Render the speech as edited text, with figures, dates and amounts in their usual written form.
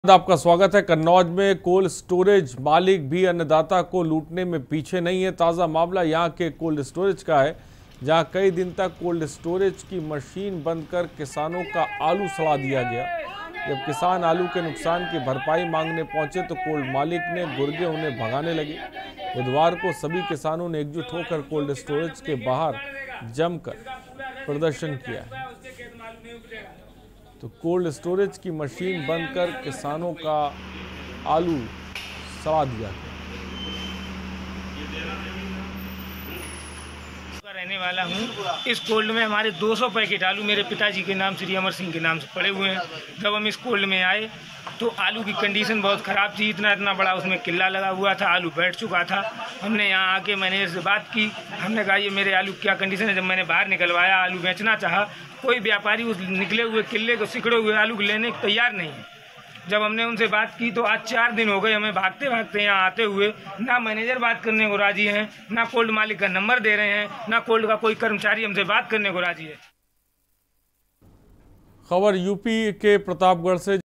आपका स्वागत है। कन्नौज में कोल्ड स्टोरेज मालिक भी अन्नदाता को लूटने में पीछे नहीं है। ताज़ा मामला यहां के कोल्ड स्टोरेज का है, जहां कई दिन तक कोल्ड स्टोरेज की मशीन बंद कर किसानों का आलू सड़ा दिया गया। जब किसान आलू के नुकसान की भरपाई मांगने पहुंचे तो कोल्ड मालिक ने गुर्गे उन्हें भगाने लगे। बुधवार को सभी किसानों ने एकजुट होकर कोल्ड स्टोरेज के बाहर जमकर प्रदर्शन किया है। तो कोल्ड स्टोरेज की मशीन बंद कर किसानों का आलू सड़ा दिया गया। रहने वाला हूँ। इस कोल्ड में हमारे 200 पैकेट आलू मेरे पिताजी के नाम श्री अमर सिंह के नाम से पड़े हुए हैं। जब हम इस कोल्ड में आए तो आलू की कंडीशन बहुत ख़राब थी। इतना बड़ा उसमें किल्ला लगा हुआ था, आलू बैठ चुका था। हमने यहाँ आके मैनेजर से बात की, हमने कहा ये मेरे आलू क्या कंडीशन है। जब मैंने बाहर निकलवाया, आलू बेचना चाहा, कोई व्यापारी उस निकले हुए किल्ले को, सिकड़े हुए आलू को लेने को तैयार नहीं है। जब हमने उनसे बात की तो आज 4 दिन हो गए हमें भागते भागते यहाँ आते हुए। ना मैनेजर बात करने को राजी हैं, ना कोल्ड मालिक का नंबर दे रहे हैं, ना कोल्ड का कोई कर्मचारी हमसे बात करने को राजी है। खबर यूपी के प्रतापगढ़ से।